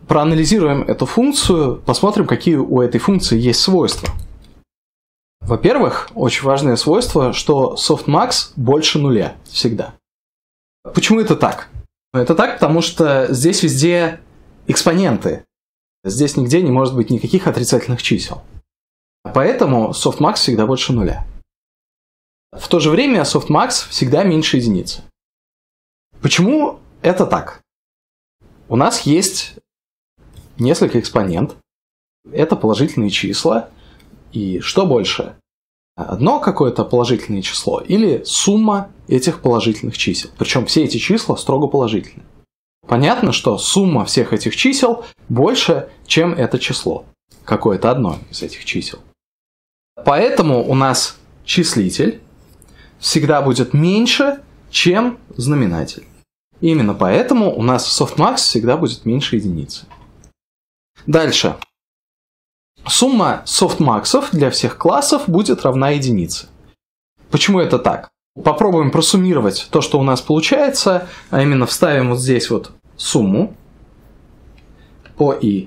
Проанализируем эту функцию, посмотрим, какие у этой функции есть свойства. Во-первых, очень важное свойство, что softmax больше нуля всегда. Почему это так? Это так, потому что здесь везде экспоненты. Здесь нигде не может быть никаких отрицательных чисел. Поэтому softmax всегда больше нуля. В то же время softmax всегда меньше единицы. Почему это так? У нас есть несколько экспонент. Это положительные числа. И что больше? Одно какое-то положительное число или сумма этих положительных чисел. Причем все эти числа строго положительные. Понятно, что сумма всех этих чисел больше, чем это число. Какое-то одно из этих чисел. Поэтому у нас числитель всегда будет меньше, чем знаменатель. Именно поэтому у нас softmax всегда будет меньше единицы. Дальше. Сумма софтмаксов для всех классов будет равна единице. Почему это так? Попробуем просуммировать то, что у нас получается, а именно вставим вот здесь вот сумму по i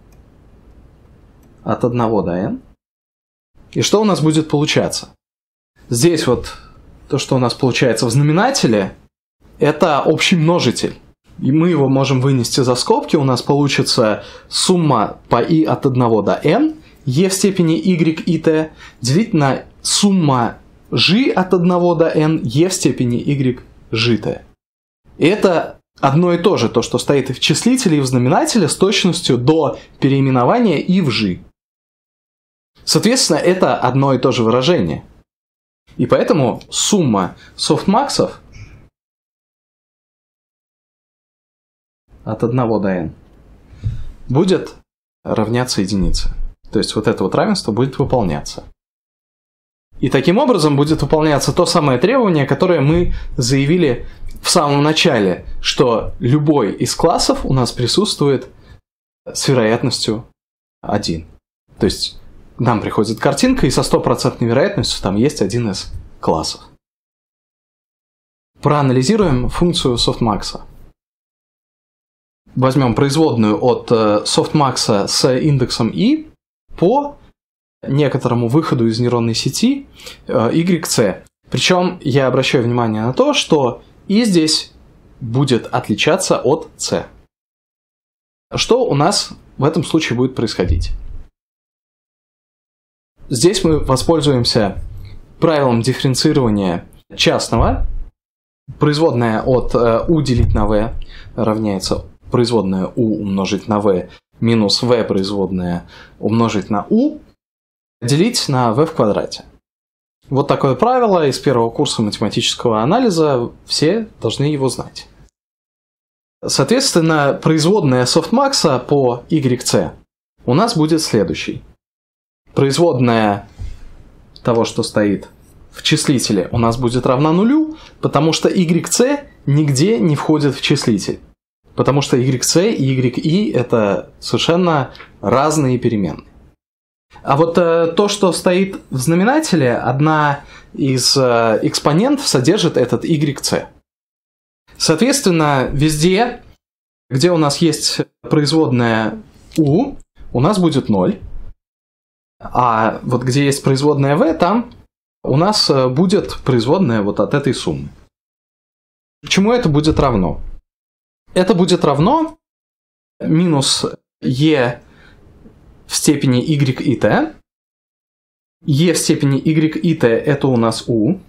от 1 до n. И что у нас будет получаться? Здесь вот то, что у нас получается в знаменателе, это общий множитель. И мы его можем вынести за скобки, у нас получится сумма по i от 1 до n, e в степени y и t, делить на сумма g от 1 до n, e в степени y gt. И это одно и то же, то, что стоит и в числителе, и в знаменателе, с точностью до переименования и в g. Соответственно, это одно и то же выражение. И поэтому сумма софтмаксов от 1 до n будет равняться единице. То есть вот это вот равенство будет выполняться. И таким образом будет выполняться то самое требование, которое мы заявили в самом начале, что любой из классов у нас присутствует с вероятностью 1. То есть нам приходит картинка, и со 100% вероятностью там есть один из классов. Проанализируем функцию softmax. Возьмем производную от softmax с индексом i по некоторому выходу из нейронной сети yc. Причем я обращаю внимание на то, что и здесь будет отличаться от c. Что у нас в этом случае будет происходить? Здесь мы воспользуемся правилом дифференцирования частного. Производная от u делить на v равняется производная u умножить на v минус v производная умножить на u делить на v в квадрате. Вот такое правило из первого курса математического анализа, все должны его знать. Соответственно, производная softmax по yc у нас будет следующей. Производная того, что стоит в числителе, у нас будет равна нулю, потому что yc нигде не входит в числитель. Потому что yc и yi это совершенно разные переменные. А вот то, что стоит в знаменателе, одна из экспонентов содержит этот yc. Соответственно, везде, где у нас есть производная u, у нас будет 0. А вот где есть производная v, там у нас будет производная вот от этой суммы. Чему это будет равно? Это будет равно минус e в степени y и t. e в степени y и t это у нас u.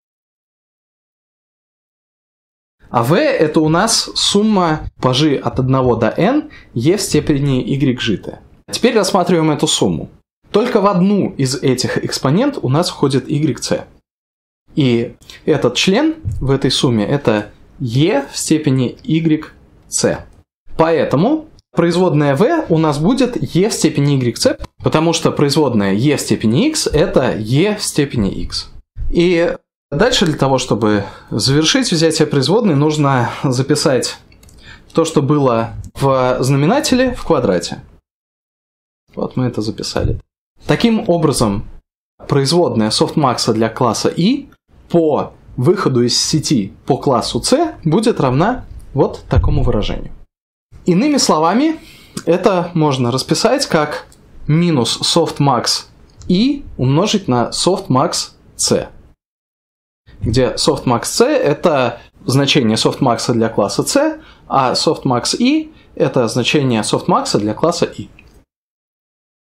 А v это у нас сумма по g от 1 до n e в степени y gt. Теперь рассматриваем эту сумму. Только в одну из этих экспонент у нас входит yc. И этот член в этой сумме это e в степени yc. Поэтому производная v у нас будет e в степени yc, потому что производная e в степени x это e в степени x. И дальше для того, чтобы завершить взятие производной, нужно записать то, что было в знаменателе, в квадрате. Вот мы это записали. Таким образом, производная softmax для класса i по выходу из сети по классу c будет равна вот такому выражению. Иными словами, Это можно расписать как минус softmax I умножить на softmax C, где softmax C это значение softmax для класса C, а softmax I это значение softmax для класса I.